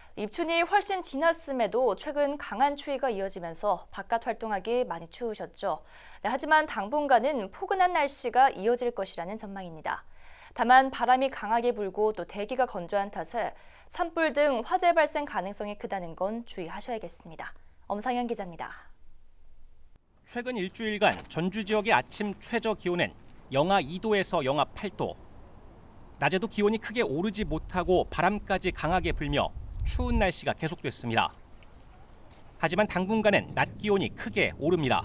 입춘이 훨씬 지났음에도 최근 강한 추위가 이어지면서 바깥 활동하기 많이 추우셨죠. 하지만 당분간은 포근한 날씨가 이어질 것이라는 전망입니다. 다만 바람이 강하게 불고 또 대기가 건조한 탓에 산불 등 화재 발생 가능성이 크다는 건 주의하셔야겠습니다. 엄상현 기자입니다. 최근 일주일간 전주 지역의 아침 최저 기온은 영하 2도에서 영하 8도. 낮에도 기온이 크게 오르지 못하고 바람까지 강하게 불며 추운 날씨가 계속됐습니다. 하지만 당분간은 낮 기온이 크게 오릅니다.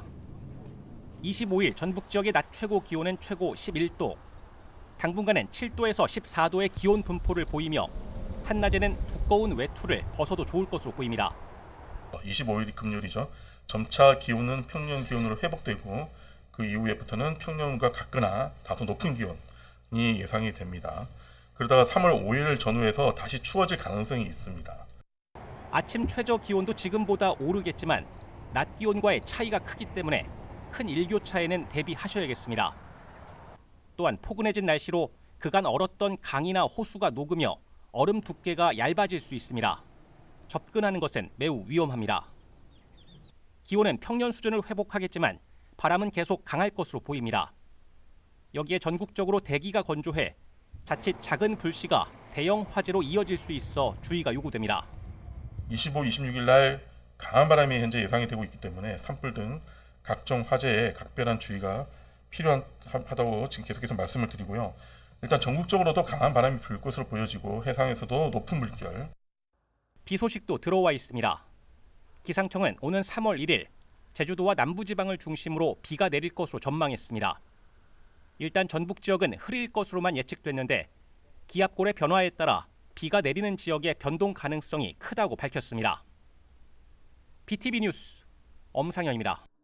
25일 전북 지역의 낮 최고 기온은 최고 11도. 당분간은 7도에서 14도의 기온 분포를 보이며 한낮에는 두꺼운 외투를 벗어도 좋을 것으로 보입니다. 25일이 금요일이죠. 점차 기온은 평년 기온으로 회복되고 그 이후에부터는 평년과 같거나 다소 높은 기온이 예상이 됩니다. 그러다가 3월 5일 전후에서 다시 추워질 가능성이 있습니다. 아침 최저 기온도 지금보다 오르겠지만 낮 기온과의 차이가 크기 때문에 큰 일교차에는 대비하셔야겠습니다. 또한 포근해진 날씨로 그간 얼었던 강이나 호수가 녹으며 얼음 두께가 얇아질 수 있습니다. 접근하는 것은 매우 위험합니다. 기온은 평년 수준을 회복하겠지만 바람은 계속 강할 것으로 보입니다. 여기에 전국적으로 대기가 건조해 자칫 작은 불씨가 대형 화재로 이어질 수 있어 주의가 요구됩니다. 25, 26일 날 강한 바람이 현재 예상이 되고 있기 때문에 산불 등 각종 화재에 각별한 주의가 필요하다고 지금 계속해서 말씀을 드리고요. 일단 전국적으로도 강한 바람이 불 것으로 보여지고 해상에서도 높은 물결. 비 소식도 들어와 있습니다. 기상청은 오는 3월 1일 제주도와 남부지방을 중심으로 비가 내릴 것으로 전망했습니다. 일단 전북 지역은 흐릴 것으로만 예측됐는데 기압골의 변화에 따라 비가 내리는 지역의 변동 가능성이 크다고 밝혔습니다. BTV 뉴스 엄상현입니다.